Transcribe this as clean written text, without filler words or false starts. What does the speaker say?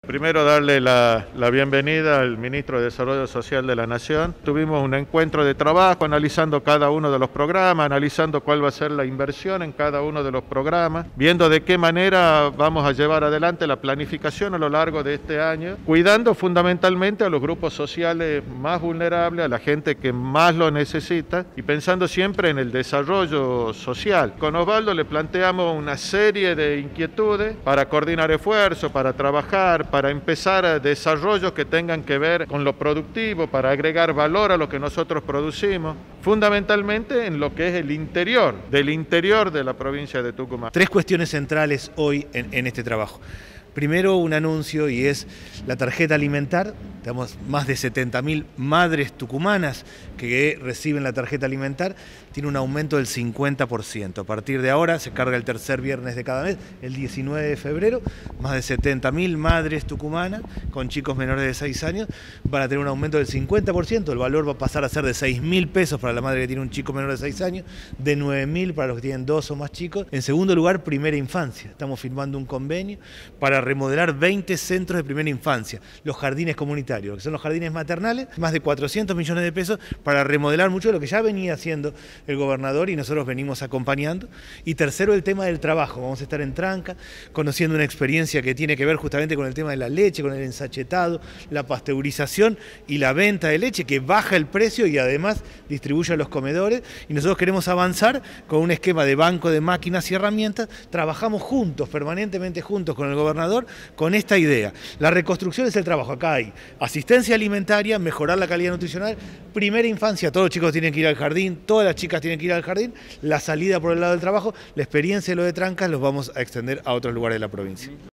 Primero darle la bienvenida al Ministro de Desarrollo Social de la Nación. Tuvimos un encuentro de trabajo analizando cada uno de los programas, analizando cuál va a ser la inversión en cada uno de los programas, viendo de qué manera vamos a llevar adelante la planificación a lo largo de este año, cuidando fundamentalmente a los grupos sociales más vulnerables, a la gente que más lo necesita y pensando siempre en el desarrollo social. Con Osvaldo le planteamos una serie de inquietudes para coordinar esfuerzos, para trabajar, para empezar a desarrollos que tengan que ver con lo productivo, para agregar valor a lo que nosotros producimos, fundamentalmente en lo que es el interior, del interior de la provincia de Tucumán. Tres cuestiones centrales hoy en este trabajo. Primero, un anuncio y es la tarjeta alimentar. Tenemos más de 70.000 madres tucumanas que reciben la tarjeta alimentar. Tiene un aumento del 50%. A partir de ahora se carga el tercer viernes de cada mes, el 19 de febrero. Más de 70.000 madres tucumanas con chicos menores de 6 años van a tener un aumento del 50%. El valor va a pasar a ser de 6.000 pesos para la madre que tiene un chico menor de 6 años, de 9.000 para los que tienen 2 o más chicos. En segundo lugar, primera infancia. Estamos firmando un convenio para remodelar 20 centros de primera infancia, los jardines comunitarios, que son los jardines maternales, más de 400 millones de pesos para remodelar mucho de lo que ya venía haciendo el gobernador y nosotros venimos acompañando. Y tercero, el tema del trabajo. Vamos a estar en Tranca, conociendo una experiencia que tiene que ver justamente con el tema de la leche, con el ensachetado, la pasteurización y la venta de leche, que baja el precio y además distribuye a los comedores. Y nosotros queremos avanzar con un esquema de banco de máquinas y herramientas. Trabajamos juntos, permanentemente juntos con el gobernador, con esta idea. La reconstrucción es el trabajo. Acá hay asistencia alimentaria, mejorar la calidad nutricional, primera infancia, todos los chicos tienen que ir al jardín, todas las chicas tienen que ir al jardín, la salida por el lado del trabajo, la experiencia de lo de Trancas los vamos a extender a otros lugares de la provincia.